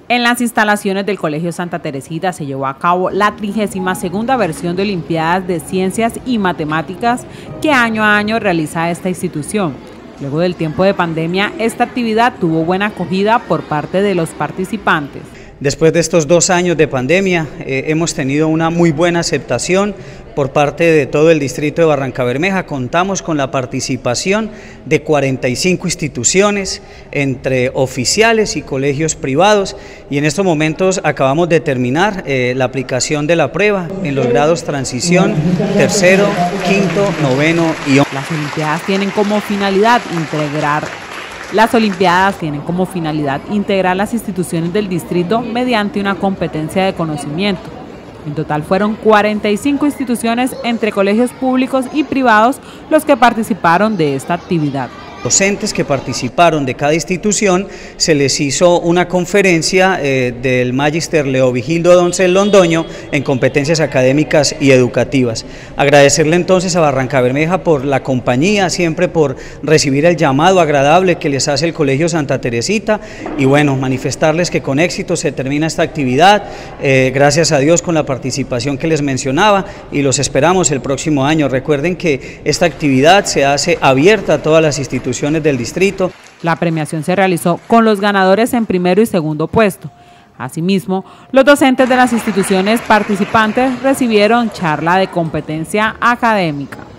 En las instalaciones del Colegio Santa Teresita se llevó a cabo la 32ª versión de Olimpiadas de Ciencias y Matemáticas que año a año realiza esta institución. Luego del tiempo de pandemia, esta actividad tuvo buena acogida por parte de los participantes. Después de estos 2 años de pandemia, hemos tenido una muy buena aceptación por parte de todo el distrito de Barrancabermeja. Contamos con la participación de 45 instituciones, entre oficiales y colegios privados, y en estos momentos acabamos de terminar la aplicación de la prueba en los grados transición, tercero, quinto, noveno y 11. Las Olimpiadas tienen como finalidad integrar las instituciones del distrito mediante una competencia de conocimiento. En total fueron 45 instituciones entre colegios públicos y privados los que participaron de esta actividad. Docentes que participaron de cada institución, se les hizo una conferencia del Magister Leovigildo Doncel Londoño en competencias académicas y educativas. Agradecerle entonces a Barrancabermeja por la compañía, siempre por recibir el llamado agradable que les hace el Colegio Santa Teresita, y bueno, manifestarles que con éxito se termina esta actividad, gracias a Dios con la participación que les mencionaba, y los esperamos el próximo año. Recuerden que esta actividad se hace abierta a todas las instituciones del distrito. La premiación se realizó con los ganadores en primero y segundo puesto. Asimismo, los docentes de las instituciones participantes recibieron charla de competencia académica.